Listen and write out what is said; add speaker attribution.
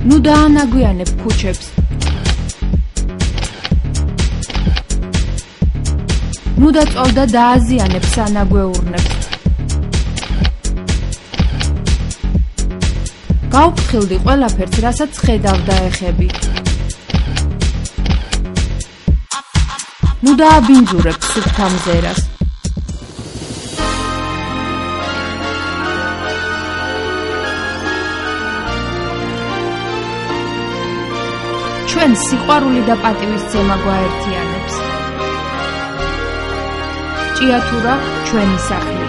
Speaker 1: ნუ დაანაგვიანებ ქუჩებს. ნუ დაწვალ და დააზიანებ სანაგვეურნებს. გავფრთხილდი ყველაფერს, რასაც ხედავდა ეხები. ნუ დააბინძურებ სუფთა მზერას. ჩვენ სიყვარული და პატივისცემა გვაერთიანებს. ჭიათურა ჩვენი სახლი.